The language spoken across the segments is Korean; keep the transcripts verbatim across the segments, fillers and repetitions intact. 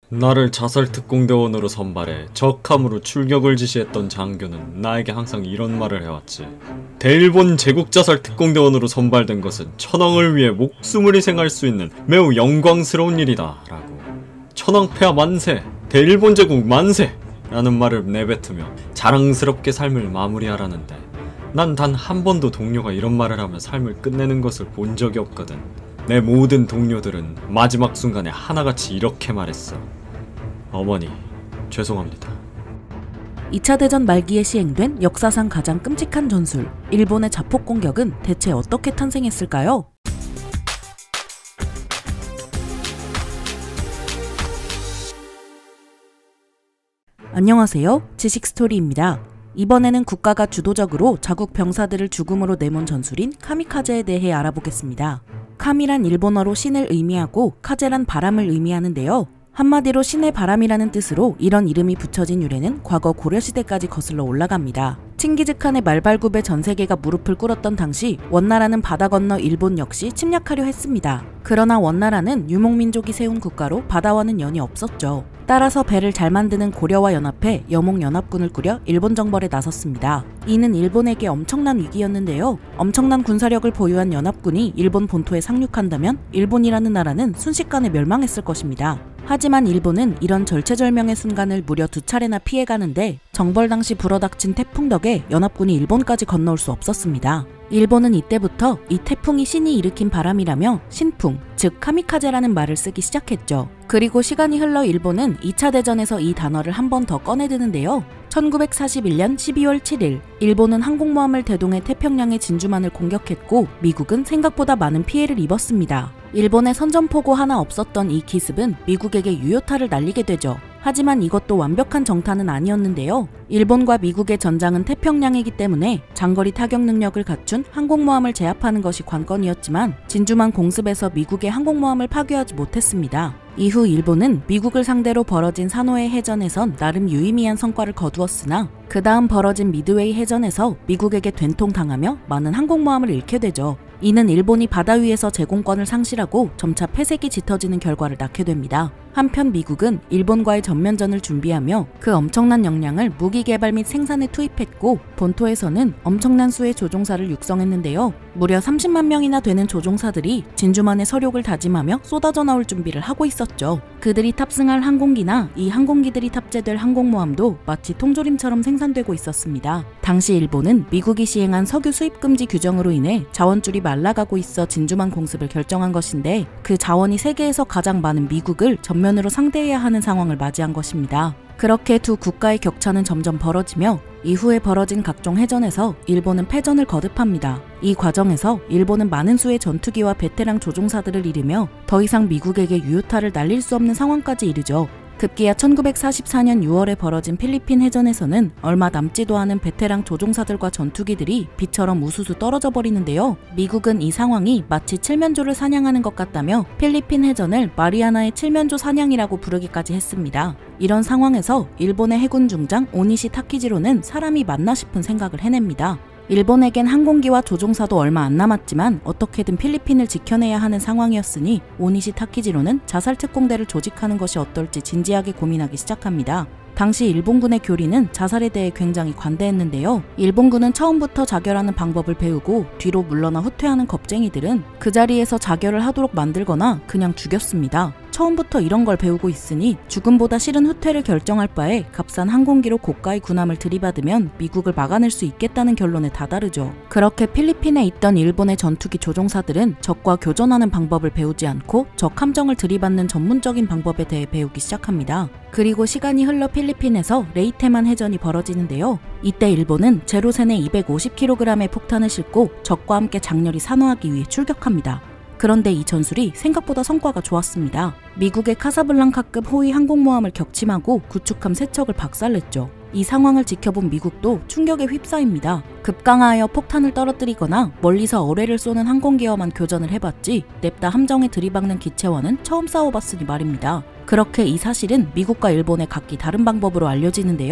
나를 자살특공대원으로 선발해 적함으로 출격을 지시했던 장교는 나에게 항상 이런 말을 해왔지. 대일본 제국자살특공대원으로 선발된 것은 천황을 위해 목숨을 희생할 수 있는 매우 영광스러운 일이다 라고. 천황폐하 만세! 대일본 제국 만세! 라는 말을 내뱉으며 자랑스럽게 삶을 마무리하라는데, 난 단 한 번도 동료가 이런 말을 하며 삶을 끝내는 것을 본 적이 없거든. 내 모든 동료들은 마지막 순간에 하나같이 이렇게 말했어. 어머니, 죄송합니다. 이 차 대전 말기에 시행된 역사상 가장 끔찍한 전술, 일본의 자폭 공격은 대체 어떻게 탄생했을까요? 안녕하세요, 지식스토리입니다. 이번에는 국가가 주도적으로 자국 병사들을 죽음으로 내몬 전술인 카미카제에 대해 알아보겠습니다. 카미란 일본어로 신을 의미하고 카제란 바람을 의미하는데요. 한마디로 신의 바람이라는 뜻으로 이런 이름이 붙여진 유래는 과거 고려시대까지 거슬러 올라갑니다. 칭기즈칸의 말발굽에 전세계가 무릎을 꿇었던 당시 원나라는 바다 건너 일본 역시 침략하려 했습니다. 그러나 원나라는 유목민족이 세운 국가로 바다와는 연이 없었죠. 따라서 배를 잘 만드는 고려와 연합해 여목연합군을 꾸려 일본 정벌에 나섰습니다. 이는 일본에게 엄청난 위기였는데요. 엄청난 군사력을 보유한 연합군이 일본 본토에 상륙한다면 일본이라는 나라는 순식간에 멸망했을 것입니다. 하지만 일본은 이런 절체절명의 순간을 무려 두 차례나 피해가는데 정벌 당시 불어닥친 태풍 덕에 연합군이 일본까지 건너올 수 없었습니다. 일본은 이때부터 이 태풍이 신이 일으킨 바람이라며 신풍, 즉 카미카제라는 말을 쓰기 시작했죠. 그리고 시간이 흘러 일본은 이 차 대전에서 이 단어를 한 번 더 꺼내드는데요. 천구백사십일 년 십이월 칠일, 일본은 항공모함을 대동해 태평양의 진주만을 공격했고 미국은 생각보다 많은 피해를 입었습니다. 일본에 선전포고 하나 없었던 이 기습은 미국에게 유효타를 날리게 되죠. 하지만 이것도 완벽한 정타는 아니었는데요. 일본과 미국의 전장은 태평양이기 때문에 장거리 타격 능력을 갖춘 항공모함을 제압하는 것이 관건이었지만 진주만 공습에서 미국의 항공모함을 파괴하지 못했습니다. 이후 일본은 미국을 상대로 벌어진 산호해 해전에선 나름 유의미한 성과를 거두었으나 그 다음 벌어진 미드웨이 해전에서 미국에게 된통당하며 많은 항공모함을 잃게 되죠. 이는 일본이 바다 위에서 제공권을 상실하고 점차 패색이 짙어지는 결과를 낳게 됩니다. 한편 미국은 일본과의 전면전을 준비하며 그 엄청난 역량을 무기 개발 및 생산에 투입했고 본토에서는 엄청난 수의 조종사를 육성했는데요. 무려 삼십만 명이나 되는 조종사들이 진주만의 서력을 다짐하며 쏟아져 나올 준비를 하고 있었죠. 그들이 탑승할 항공기나 이 항공기들이 탑재될 항공모함도 마치 통조림처럼 생산되고 있었습니다. 당시 일본은 미국이 시행한 석유 수입 금지 규정으로 인해 자원줄이 말라가고 있어 진주만 공습을 결정한 것인데 그 자원이 세계에서 가장 많은 미국을 전면으로 상대해야 하는 상황을 맞이한 것입니다. 그렇게 두 국가의 격차는 점점 벌어지며 이후에 벌어진 각종 해전에서 일본은 패전을 거듭합니다. 이 과정에서 일본은 많은 수의 전투기와 베테랑 조종사들을 잃으며 더 이상 미국에게 유효타를 날릴 수 없는 상황까지 이르죠. 급기야 천구백사십사 년 유월에 벌어진 필리핀 해전에서는 얼마 남지도 않은 베테랑 조종사들과 전투기들이 비처럼 우수수 떨어져 버리는데요. 미국은 이 상황이 마치 칠면조를 사냥하는 것 같다며 필리핀 해전을 마리아나의 칠면조 사냥이라고 부르기까지 했습니다. 이런 상황에서 일본의 해군 중장 오니시 타키지로는 사람이 맞나 싶은 생각을 해냅니다. 일본에겐 항공기와 조종사도 얼마 안 남았지만 어떻게든 필리핀을 지켜내야 하는 상황이었으니 오니시 타키지로는 자살특공대를 조직하는 것이 어떨지 진지하게 고민하기 시작합니다. 당시 일본군의 교리는 자살에 대해 굉장히 관대했는데요. 일본군은 처음부터 자결하는 방법을 배우고 뒤로 물러나 후퇴하는 겁쟁이들은 그 자리에서 자결을 하도록 만들거나 그냥 죽였습니다. 처음부터 이런 걸 배우고 있으니 죽음보다 싫은 후퇴를 결정할 바에 값싼 항공기로 고가의 군함을 들이받으면 미국을 막아낼 수 있겠다는 결론에 다다르죠. 그렇게 필리핀에 있던 일본의 전투기 조종사들은 적과 교전하는 방법을 배우지 않고 적 함정을 들이받는 전문적인 방법에 대해 배우기 시작합니다. 그리고 시간이 흘러 필리핀에서 레이테만 해전이 벌어지는데요. 이때 일본은 제로센에 이백오십 킬로그램의 폭탄을 싣고 적과 함께 장렬히 산호하기 위해 출격합니다. 그런데 이 전술이 생각보다 성과가 좋았습니다. 미국의 카사블랑카급 호위 항공모함을 격침하고 구축함 세 척을 박살냈죠. 이 상황을 지켜본 미국도 충격에 휩싸입니다. 급강하여 폭탄을 떨어뜨리거나 멀리서 어뢰를 쏘는 항공기와만 교전을 해봤지 냅다 함정에 들이박는 기체와는 처음 싸워봤으니 말입니다. 그렇게 이 사실은 미국과 일본의 각기 다른 방법으로 알려지는데요.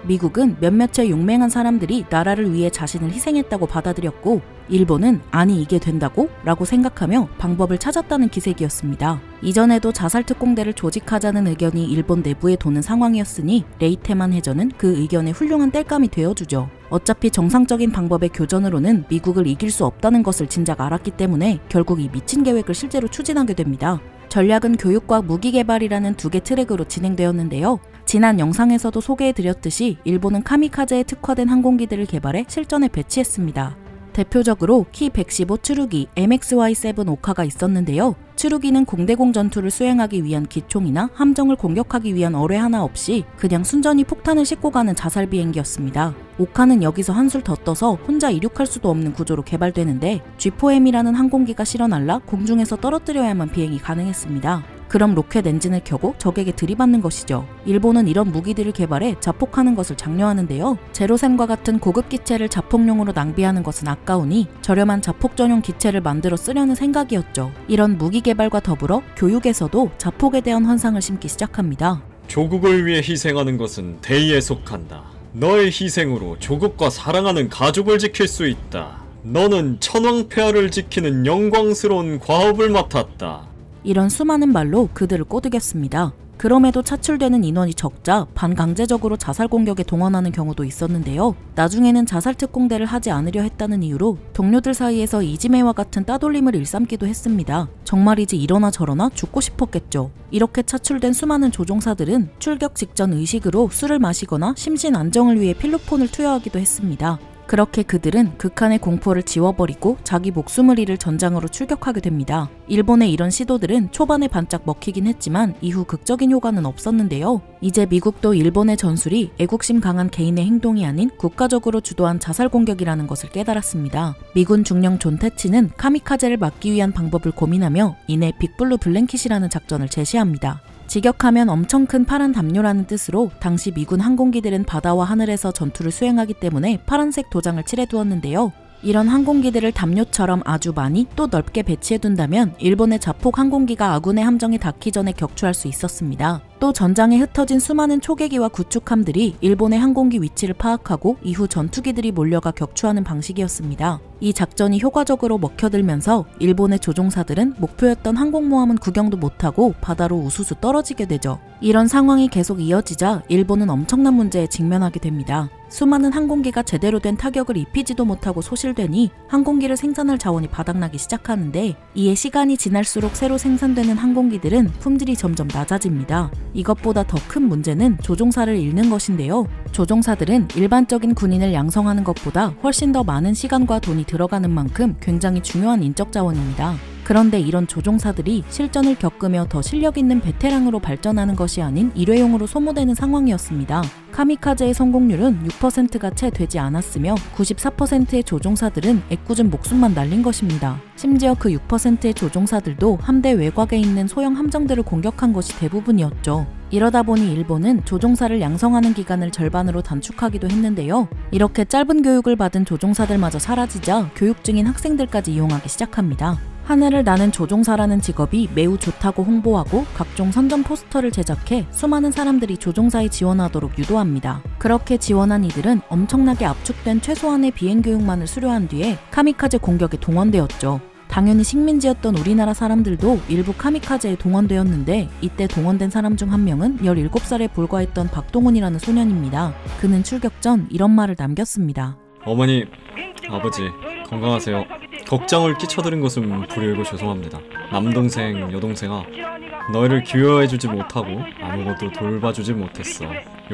미국은 몇몇의 용맹한 사람들이 나라를 위해 자신을 희생했다고 받아들였고 일본은 아니 이게 된다고? 라고 생각하며 방법을 찾았다는 기색이었습니다. 이전에도 자살특공대를 조직하자는 의견이 일본 내부에 도는 상황이었으니 레이테만 해전은 그 의견에 훌륭한 땔감이 되어주죠. 어차피 정상적인 방법의 교전으로는 미국을 이길 수 없다는 것을 진작 알았기 때문에 결국 이 미친 계획을 실제로 추진하게 됩니다. 전략은 교육과 무기개발이라는 두 개 트랙으로 진행되었는데요. 지난 영상에서도 소개해드렸듯이 일본은 카미카제에 특화된 항공기들을 개발해 실전에 배치했습니다. 대표적으로 키 백십오 추루기 엠엑스와이 세븐 오카가 있었는데요. 추루기는 공대공 전투를 수행하기 위한 기총이나 함정을 공격하기 위한 어뢰 하나 없이 그냥 순전히 폭탄을 싣고 가는 자살 비행기였습니다. 오카는 여기서 한술 더 떠서 혼자 이륙할 수도 없는 구조로 개발되는데 지 포 엠이라는 항공기가 실어 날라 공중에서 떨어뜨려야만 비행이 가능했습니다. 그럼 로켓 엔진을 켜고 적에게 들이받는 것이죠. 일본은 이런 무기들을 개발해 자폭하는 것을 장려하는데요. 제로센과 같은 고급 기체를 자폭용으로 낭비하는 것은 아까우니 저렴한 자폭 전용 기체를 만들어 쓰려는 생각이었죠. 이런 무기 개발과 더불어 교육에서도 자폭에 대한 환상을 심기 시작합니다. 조국을 위해 희생하는 것은 대의에 속한다. 너의 희생으로 조국과 사랑하는 가족을 지킬 수 있다. 너는 천황폐하를 지키는 영광스러운 과업을 맡았다. 이런 수많은 말로 그들을 꼬드겼습니다. 그럼에도 차출되는 인원이 적자 반강제적으로 자살 공격에 동원하는 경우도 있었는데요. 나중에는 자살 특공대를 하지 않으려 했다는 이유로 동료들 사이에서 이지메와 같은 따돌림을 일삼기도 했습니다. 정말이지 이러나 저러나 죽고 싶었겠죠. 이렇게 차출된 수많은 조종사들은 출격 직전 의식으로 술을 마시거나 심신 안정을 위해 필로폰을 투여하기도 했습니다. 그렇게 그들은 극한의 공포를 지워버리고 자기 목숨을 잃을 전장으로 출격하게 됩니다. 일본의 이런 시도들은 초반에 반짝 먹히긴 했지만 이후 극적인 효과는 없었는데요. 이제 미국도 일본의 전술이 애국심 강한 개인의 행동이 아닌 국가적으로 주도한 자살 공격이라는 것을 깨달았습니다. 미군 중령 존 테치는 카미카제를 막기 위한 방법을 고민하며 이내 빅블루 블랭킷이라는 작전을 제시합니다. 직역하면 엄청 큰 파란 담요라는 뜻으로 당시 미군 항공기들은 바다와 하늘에서 전투를 수행하기 때문에 파란색 도장을 칠해두었는데요. 이런 항공기들을 담요처럼 아주 많이 또 넓게 배치해둔다면 일본의 자폭 항공기가 아군의 함정에 닿기 전에 격추할 수 있었습니다. 또 전장에 흩어진 수많은 초계기와 구축함들이 일본의 항공기 위치를 파악하고 이후 전투기들이 몰려가 격추하는 방식이었습니다. 이 작전이 효과적으로 먹혀들면서 일본의 조종사들은 목표였던 항공모함은 구경도 못하고 바다로 우수수 떨어지게 되죠. 이런 상황이 계속 이어지자 일본은 엄청난 문제에 직면하게 됩니다. 수많은 항공기가 제대로 된 타격을 입히지도 못하고 소실되니 항공기를 생산할 자원이 바닥나기 시작하는데 이에 시간이 지날수록 새로 생산되는 항공기들은 품질이 점점 낮아집니다. 이것보다 더 큰 문제는 조종사를 잃는 것인데요. 조종사들은 일반적인 군인을 양성하는 것보다 훨씬 더 많은 시간과 돈이 들어가는 만큼 굉장히 중요한 인적 자원입니다. 그런데 이런 조종사들이 실전을 겪으며 더 실력 있는 베테랑으로 발전하는 것이 아닌 일회용으로 소모되는 상황이었습니다. 카미카제의 성공률은 육 퍼센트가 채 되지 않았으며 구십사 퍼센트의 조종사들은 애꿎은 목숨만 날린 것입니다. 심지어 그 육 퍼센트의 조종사들도 함대 외곽에 있는 소형 함정들을 공격한 것이 대부분이었죠. 이러다 보니 일본은 조종사를 양성하는 기간을 절반으로 단축하기도 했는데요. 이렇게 짧은 교육을 받은 조종사들마저 사라지자 교육 중인 학생들까지 이용하기 시작합니다. 하늘을 나는 조종사라는 직업이 매우 좋다고 홍보하고 각종 선전 포스터를 제작해 수많은 사람들이 조종사에 지원하도록 유도합니다. 그렇게 지원한 이들은 엄청나게 압축된 최소한의 비행교육만을 수료한 뒤에 카미카제 공격에 동원되었죠. 당연히 식민지였던 우리나라 사람들도 일부 카미카제에 동원되었는데 이때 동원된 사람 중 한 명은 열일곱 살에 불과했던 박동훈이라는 소년입니다. 그는 출격 전 이런 말을 남겼습니다. 어머니, 아버지, 건강하세요. 걱정을 끼쳐드린 것은 불효이고 죄송합니다. 남동생, 여동생아, 너희를 귀여워해주지 못하고 아무것도 돌봐주지 못했어.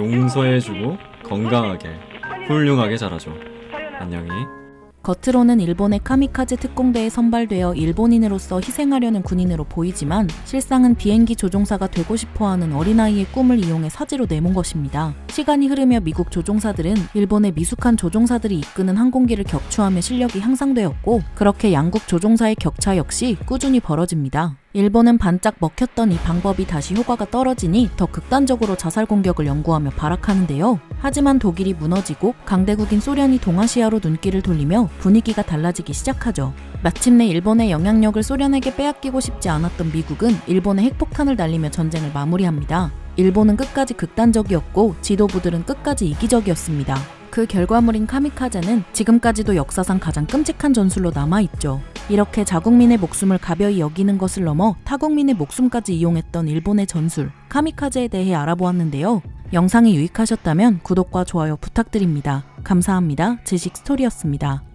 용서해주고 건강하게, 훌륭하게 자라줘. 안녕히. 겉으로는 일본의 카미카제 특공대에 선발되어 일본인으로서 희생하려는 군인으로 보이지만 실상은 비행기 조종사가 되고 싶어하는 어린아이의 꿈을 이용해 사지로 내몬 것입니다. 시간이 흐르며 미국 조종사들은 일본의 미숙한 조종사들이 이끄는 항공기를 격추하며 실력이 향상되었고 그렇게 양국 조종사의 격차 역시 꾸준히 벌어집니다. 일본은 반짝 먹혔던 이 방법이 다시 효과가 떨어지니 더 극단적으로 자살 공격을 연구하며 발악하는데요. 하지만 독일이 무너지고 강대국인 소련이 동아시아로 눈길을 돌리며 분위기가 달라지기 시작하죠. 마침내 일본의 영향력을 소련에게 빼앗기고 싶지 않았던 미국은 일본에 핵폭탄을 날리며 전쟁을 마무리합니다. 일본은 끝까지 극단적이었고 지도부들은 끝까지 이기적이었습니다. 그 결과물인 카미카제는 지금까지도 역사상 가장 끔찍한 전술로 남아있죠. 이렇게 자국민의 목숨을 가벼이 여기는 것을 넘어 타국민의 목숨까지 이용했던 일본의 전술, 카미카제에 대해 알아보았는데요. 영상이 유익하셨다면 구독과 좋아요 부탁드립니다. 감사합니다. 지식스토리였습니다.